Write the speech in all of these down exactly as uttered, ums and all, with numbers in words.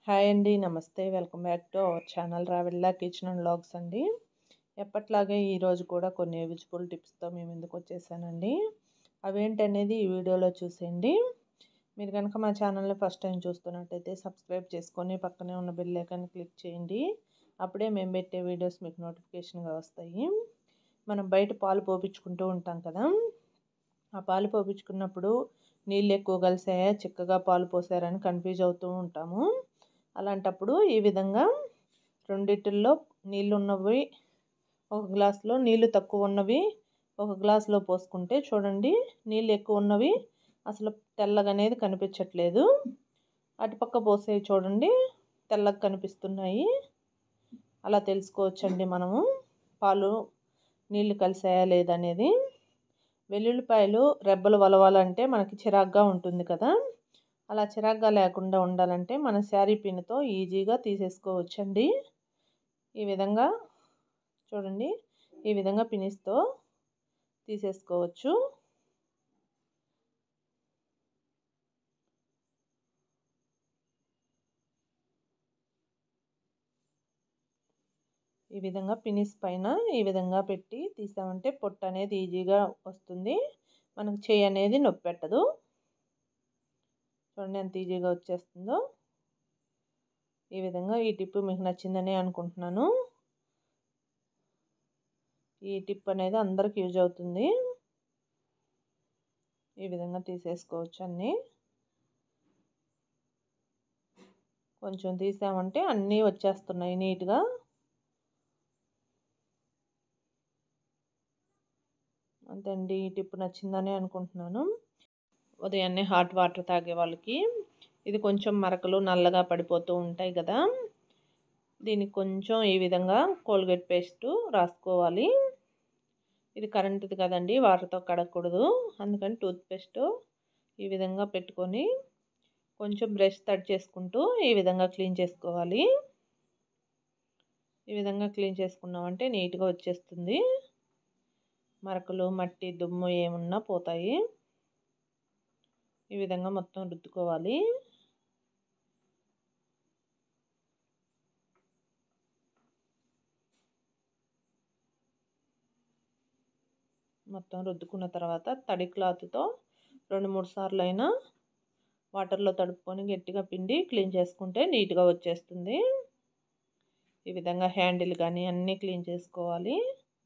Hi అండి, నమస్తే. Welcome back to our channel Ravella kitchen and vlogs అండి. ఎప్పట్లాగే ఈరోజు కూడా కొన్ని యూజ్ఫుల్ టిప్స్తో మేము ముందుకు వచ్చేసానండి. అవేంటనేది ఈ వీడియోలో చూసేయండి. మీరు కనుక మా ఛానల్ని ఫస్ట్ టైం చూస్తున్నట్టయితే సబ్స్క్రైబ్ చేసుకొని పక్కనే ఉన్న బెల్ ఐకాన్ క్లిక్ చేయండి. అప్పుడే మేము పెట్టే వీడియోస్ మీకు నోటిఫికేషన్గా వస్తాయి. మనం బయట పాలు పోపించుకుంటూ ఉంటాం కదా, ఆ పాలు పోపించుకున్నప్పుడు నీళ్ళు ఎక్కువ కలిసాయా చిక్కగా పాలు పోసారని కన్ఫ్యూజ్ అవుతూ ఉంటాము. అలాంటప్పుడు ఈ విధంగా రెండిటిల్లో నీళ్ళు ఉన్నవి ఒక గ్లాసులో, నీళ్ళు తక్కువ ఉన్నవి ఒక గ్లాసులో పోసుకుంటే చూడండి, నీళ్ళు ఎక్కువ ఉన్నవి అసలు తెల్లగా అనేది కనిపించట్లేదు. అటుపక్క పోసేవి చూడండి తెల్లగా కనిపిస్తున్నాయి. అలా తెలుసుకోవచ్చండి మనము పాలు నీళ్ళు కలిసాయా లేదనేది. వెల్లుల్లిపాయలు రెబ్బలు వలవాలంటే మనకి చిరాగ్గా ఉంటుంది కదా, అలా చిరాగ్గా లేకుండా ఉండాలంటే మన శారీ పిన్తో ఈజీగా తీసేసుకోవచ్చండి. ఈ విధంగా చూడండి, ఈ విధంగా పినిస్తో తీసేసుకోవచ్చు. ఈ విధంగా పినిస్ పైన ఈ విధంగా పెట్టి తీసామంటే పొట్టు అనేది ఈజీగా వస్తుంది. మనకు చేయి అనేది నొప్పి పెట్టదు. చూడండి ఎంత ఈజీగా వచ్చేస్తుందో. ఈ విధంగా ఈ టిప్ మీకు నచ్చిందని అనుకుంటున్నాను. ఈ టిప్ అనేది అందరికి యూజ్ అవుతుంది. ఈ విధంగా తీసేసుకోవచ్చు అన్నీ. కొంచెం తీసామంటే అన్నీ వచ్చేస్తున్నాయి నీట్గా. అంతే అండి, ఈ టిప్ నచ్చిందని అనుకుంటున్నాను. ఉదయాన్నే హాట్ వాటర్ తాగే వాళ్ళకి ఇది కొంచెం మరకలు నల్లగా పడిపోతూ ఉంటాయి కదా, దీనికి కొంచెం ఈ విధంగా కోల్గేట్ పేస్ట్ రాసుకోవాలి. ఇది కరెంటుది కదండి, వాటర్తో కడగకూడదు. అందుకని టూత్ పేస్ట్ ఈ విధంగా పెట్టుకొని కొంచెం బ్రష్ తడి చేసుకుంటూ ఈ విధంగా క్లీన్ చేసుకోవాలి. ఈ విధంగా క్లీన్ చేసుకున్నామంటే నీట్గా వచ్చేస్తుంది. మరకలు మట్టి దుమ్ము ఏమున్నా పోతాయి. ఈ విధంగా మొత్తం రుద్దుకోవాలి. మొత్తం రుద్దుకున్న తర్వాత తడి క్లాత్తో రెండు మూడు సార్లు అయినా వాటర్లో తడుపుకొని గట్టిగా పిండి క్లీన్ చేసుకుంటే నీట్గా వచ్చేస్తుంది. ఈ విధంగా హ్యాండిల్ కానీ అన్నీ క్లీన్ చేసుకోవాలి.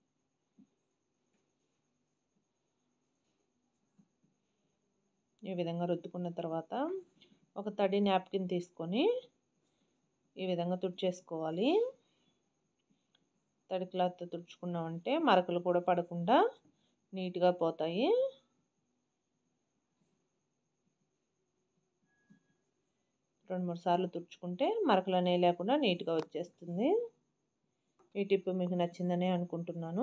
ఈ విధంగా రుద్దుకున్న తర్వాత ఒక తడి నాప్కిన్ తీసుకొని ఈ విధంగా తుడిచేసుకోవాలి. తడి క్లాత్తో తుడుచుకున్నామంటే మరకలు కూడా పడకుండా నీట్గా పోతాయి. రెండు మూడు సార్లు తుడుచుకుంటే మరకలు అనేవి లేకుండా నీట్గా వచ్చేస్తుంది. ఈ టిప్ మీకు నచ్చిందని అనుకుంటున్నాను.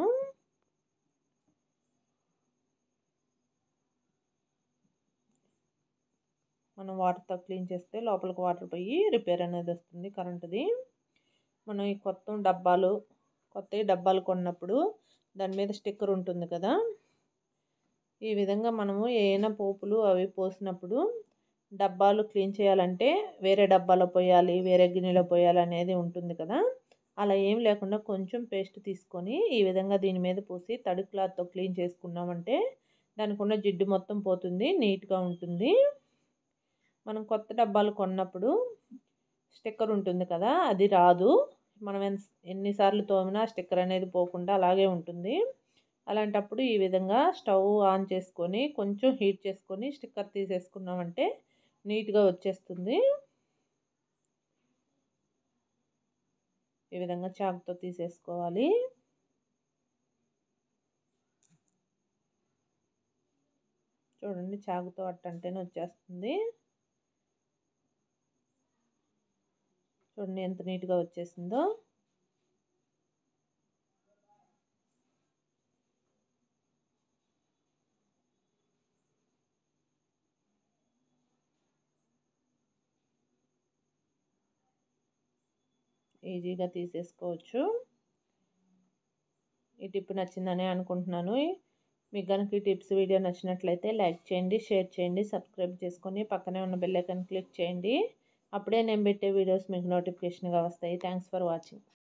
మనం వాటర్తో క్లీన్ చేస్తే లోపలికి వాటర్ పోయి రిపేర్ అనేది వస్తుంది కరెంటుది. మనం ఈ కొత్త డబ్బాలు కొత్త డబ్బాలు కొన్నప్పుడు దాని మీద స్టిక్కర్ ఉంటుంది కదా, ఈ విధంగా మనము ఏమైనా పోపులు అవి పోసినప్పుడు డబ్బాలు క్లీన్ చేయాలంటే వేరే డబ్బాలో పోయాలి, వేరే గిన్నెలో పోయాలి అనేది ఉంటుంది కదా, అలా ఏం లేకుండా కొంచెం పేస్ట్ తీసుకొని ఈ విధంగా దీని మీద పోసి తడి క్లాత్తో క్లీన్ చేసుకున్నామంటే దానికి ఉన్న జిడ్డు మొత్తం పోతుంది, నీట్గా ఉంటుంది. మనం కొత్త డబ్బాలు కొన్నప్పుడు స్టిక్కర్ ఉంటుంది కదా, అది రాదు. మనం ఎన్నిసార్లు తోమినా స్టిక్కర్ అనేది పోకుండా అలాగే ఉంటుంది. అలాంటప్పుడు ఈ విధంగా స్టవ్ ఆన్ చేసుకొని కొంచెం హీట్ చేసుకొని స్టిక్కర్ తీసేసుకున్నామంటే నీట్గా వచ్చేస్తుంది. ఈ విధంగా చాకుతో తీసేసుకోవాలి. చూడండి, చాకుతో అట్టంటేనే వచ్చేస్తుంది. చూడండి ఎంత నీట్గా వచ్చేసిందో. ఈజీగా తీసేసుకోవచ్చు. ఈ టిప్ నచ్చిందని అనుకుంటున్నాను. మీకు కనుక ఈ టిప్స్ వీడియో నచ్చినట్లయితే లైక్ చేయండి, షేర్ చేయండి, సబ్స్క్రైబ్ చేసుకొని పక్కనే ఉన్న బెల్ ఐకాన్ క్లిక్ చేయండి. అప్పుడే నేను పెట్టే వీడియోస్ మీకు నోటిఫికేషన్గా వస్తాయి. Thanks for watching.